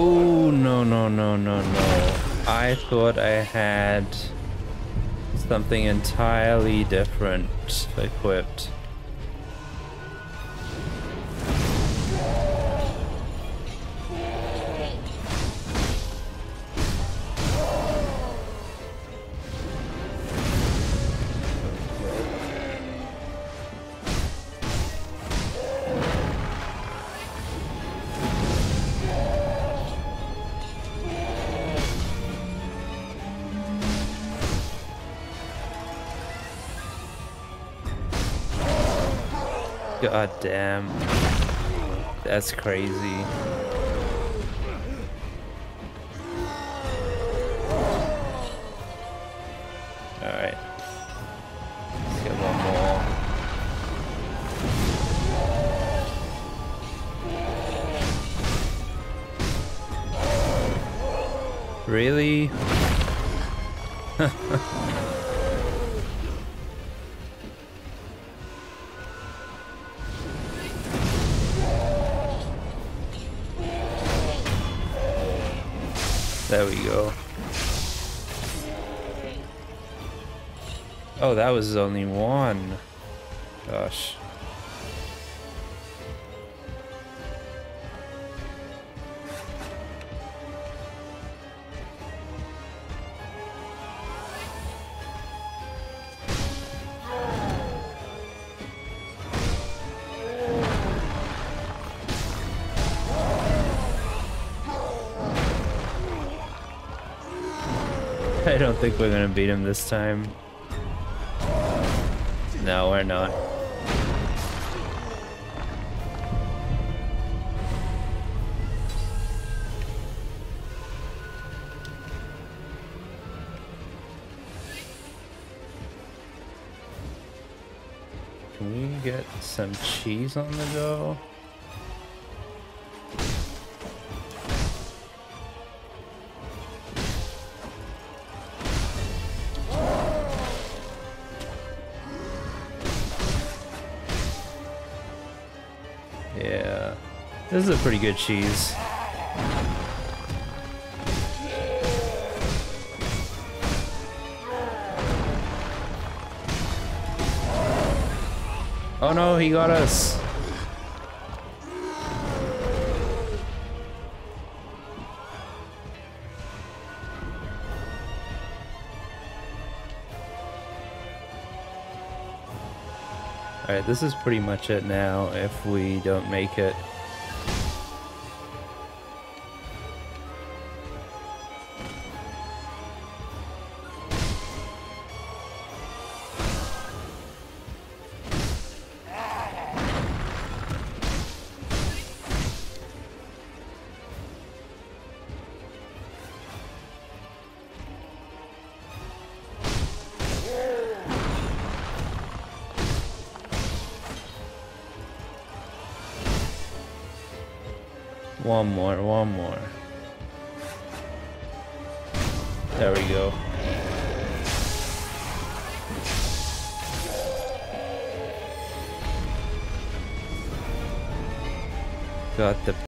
Oh, no, no, no, no, no. I thought I had something entirely different equipped. God damn. That's crazy. Alright. Let's get one more. Really? There we go. Oh, that was only one. Gosh. I don't think we're gonna beat him this time. No, we're not. Can we get some cheese on the go? Yeah, this is a pretty good cheese. Oh no, he got us. Alright, this is pretty much it now if we don't make it. One more. There we go. Got the